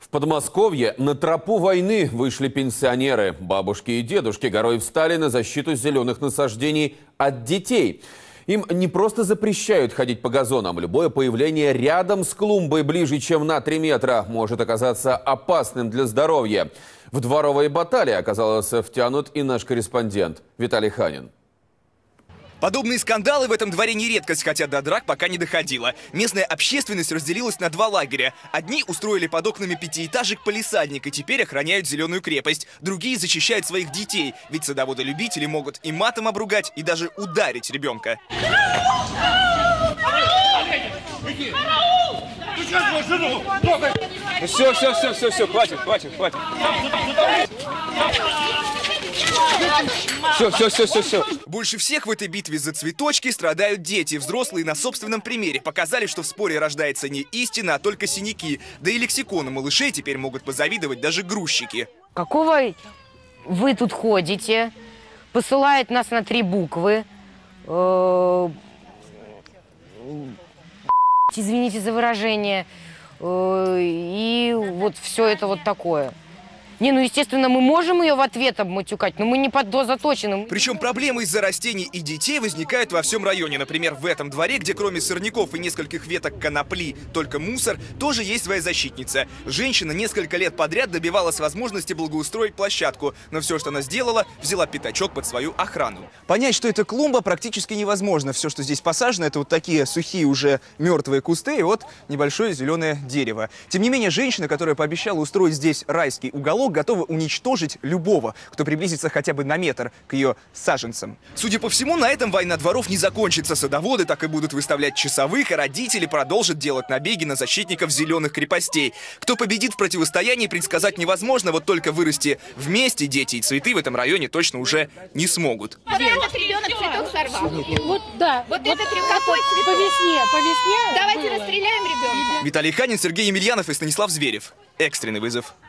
В Подмосковье на тропу войны вышли пенсионеры. Бабушки и дедушки горой встали на защиту зеленых насаждений от детей. Им не просто запрещают ходить по газонам. Любое появление рядом с клумбой ближе, чем на 3 метра, может оказаться опасным для здоровья. В дворовые баталии оказался втянут и наш корреспондент Виталий Ханин. Подобные скандалы в этом дворе не редкость, хотя до драк пока не доходило. Местная общественность разделилась на 2 лагеря. Одни устроили под окнами 5-этажек палисадник и теперь охраняют зеленую крепость. Другие защищают своих детей, ведь садоводы-любители могут и матом обругать, и даже ударить ребенка. Все, хватит. Все. Больше всех в этой битве за цветочки страдают дети. Взрослые на собственном примере показали, что в споре рождается не истина, а только синяки. Да и лексикону малышей теперь могут позавидовать даже грузчики. Какого вы тут ходите? Посылает нас на 3 буквы. Извините за выражение. И вот все это вот такое. Не, ну, естественно, мы можем ее в ответ обматюкать, но мы не под заточены. Причем проблемы из-за растений и детей возникают во всем районе. Например, в этом дворе, где кроме сорняков и нескольких веток конопли только мусор, тоже есть своя защитница. Женщина несколько лет подряд добивалась возможности благоустроить площадку, но все, что она сделала, взяла пятачок под свою охрану. Понять, что это клумба, практически невозможно. Все, что здесь посажено, это вот такие сухие уже мертвые кусты и вот небольшое зеленое дерево. Тем не менее, женщина, которая пообещала устроить здесь райский уголок, готова уничтожить любого, кто приблизится хотя бы на метр к ее саженцам. Судя по всему, на этом война дворов не закончится. Садоводы так и будут выставлять часовых, а родители продолжат делать набеги на защитников зеленых крепостей. Кто победит в противостоянии, предсказать невозможно, вот только вырасти вместе дети и цветы в этом районе точно уже не смогут. Вот этот ребенок цветок сорвал. Вот, да. Вот этот какой цветок? По весне. Давайте расстреляем ребенка. Виталий Ханин, Сергей Емельянов и Станислав Зверев. Экстренный вызов.